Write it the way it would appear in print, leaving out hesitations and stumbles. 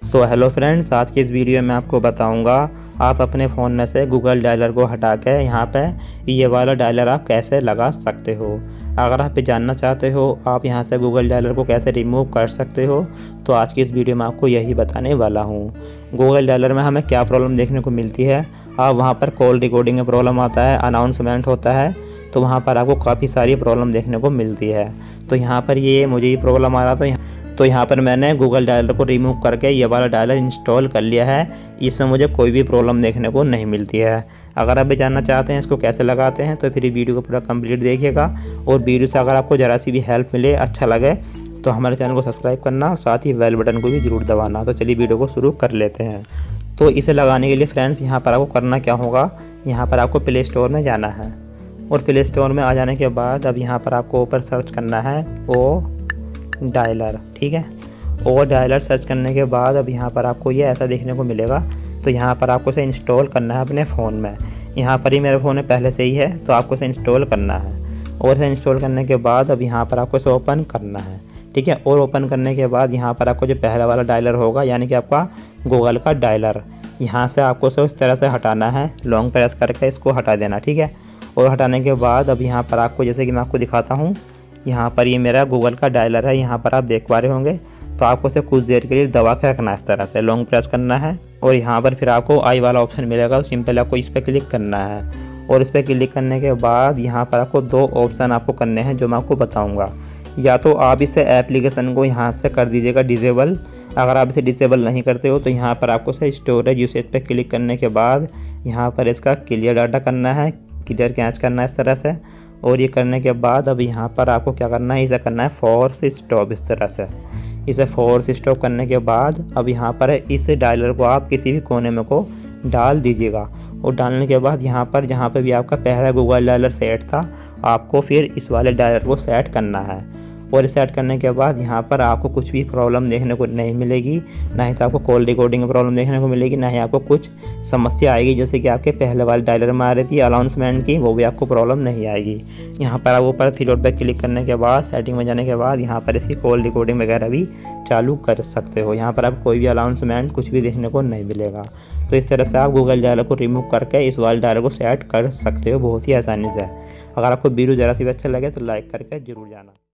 So hello friends, आज की इस वीडियो में आपको बताऊंगा आप अपने फ़ोन में से गूगल डायलर को हटा के यहाँ पे ये वाला डायलर आप कैसे लगा सकते हो। अगर आप ये जानना चाहते हो आप यहाँ से गूगल डायलर को कैसे रिमूव कर सकते हो, तो आज की इस वीडियो में आपको यही बताने वाला हूँ। गूगल डायलर में हमें क्या प्रॉब्लम देखने को मिलती है, आप वहाँ पर कॉल रिकॉर्डिंग में प्रॉब्लम आता है, अनाउंसमेंट होता है, तो वहाँ पर आपको काफ़ी सारी प्रॉब्लम देखने को मिलती है। तो यहाँ पर मुझे ये प्रॉब्लम आ रहा था, तो यहाँ पर मैंने गूगल डायलर को रिमूव करके ये वाला डायलर इंस्टॉल कर लिया है। इसमें मुझे कोई भी प्रॉब्लम देखने को नहीं मिलती है। अगर आप भी जानना चाहते हैं इसको कैसे लगाते हैं तो फिर वीडियो को पूरा कंप्लीट देखिएगा, और वीडियो से अगर आपको ज़रा सी भी हेल्प मिले, अच्छा लगे, तो हमारे चैनल को सब्सक्राइब करना और साथ ही बेल बटन को भी ज़रूर दबाना। तो चलिए वीडियो को शुरू कर लेते हैं। तो इसे लगाने के लिए फ्रेंड्स यहाँ पर आपको करना क्या होगा, यहाँ पर आपको प्ले स्टोर में जाना है, और प्ले स्टोर में आ जाने के बाद अब यहाँ पर आपको ऊपर सर्च करना है ओ डायलर। ठीक है, ओ डायलर सर्च करने के बाद अब यहाँ पर आपको ये ऐसा देखने को मिलेगा। तो यहाँ पर आपको इसे इंस्टॉल करना है अपने फ़ोन में। यहाँ पर ही मेरे फ़ोन में पहले से ही है, तो आपको इसे इंस्टॉल करना है, और इसे इंस्टॉल करने के बाद अब यहाँ पर आपको इसे ओपन करना है। ठीक है, और ओपन करने के बाद यहाँ पर आपको जो पहला वाला डायलर होगा, यानी कि आपका गूगल का डायलर, यहाँ से आपको इसे इस तरह से हटाना है, लॉन्ग प्रेस करके इसको हटा देना। ठीक है, और हटाने के बाद अब यहाँ पर आपको, जैसे कि मैं आपको दिखाता हूँ, यहाँ पर ये मेरा गूगल का डायलर है, यहाँ पर आप देख पा रहे होंगे। तो आपको इसे कुछ देर के लिए दबा के रखना है, इस तरह से लॉन्ग प्रेस करना है, और यहाँ पर फिर आपको आई वाला ऑप्शन मिलेगा, तो सिंपल आपको इस पर क्लिक करना है। और इस पर क्लिक करने के बाद यहाँ पर आपको दो ऑप्शन आपको करने हैं जो मैं आपको बताऊँगा। या तो आप इसे एप्लीकेशन को यहाँ से कर दीजिएगा डिसेबल। अगर आप इसे डिसेबल नहीं करते हो तो यहाँ पर आपको से स्टोरेज यूसेज पे क्लिक करने के बाद यहाँ पर इसका क्लियर डाटा करना है, क्लियर कैच करना है इस तरह से। और ये करने के बाद अब यहाँ पर आपको क्या करना है, इसे करना है फोर्स स्टॉप, इस तरह से। इसे फोर्स स्टॉप करने के बाद अब यहाँ पर इस डायलर को आप किसी भी कोने में को डाल दीजिएगा, और डालने के बाद यहाँ पर जहाँ पे भी आपका पहला गूगल डायलर सेट था, आपको फिर इस वाले डायलर को सेट करना है। और सेट करने के बाद यहाँ पर आपको कुछ भी प्रॉब्लम देखने को नहीं मिलेगी, ना ही तो आपको कॉल रिकॉर्डिंग में प्रॉब्लम देखने को मिलेगी, ना ही आपको कुछ समस्या आएगी जैसे कि आपके पहले वाले डायलर में आ रही थी अनाउंसमेंट की, वो भी आपको प्रॉब्लम नहीं आएगी। यहाँ पर आप ऊपर थ्री डॉट पर क्लिक करने के बाद सेटिंग में जाने के बाद यहाँ पर इसकी कॉल रिकॉर्डिंग वगैरह भी चालू कर सकते हो। यहाँ पर आप कोई भी अनाउंसमेंट कुछ भी देखने को नहीं मिलेगा। तो इस तरह से आप गूगल डायलर को रिमूव करके इस वाले डायलर को सेट कर सकते हो बहुत ही आसानी से। अगर आपको वीडियो ज़रा सी भी अच्छा लगे तो लाइक करके ज़रूर जाना।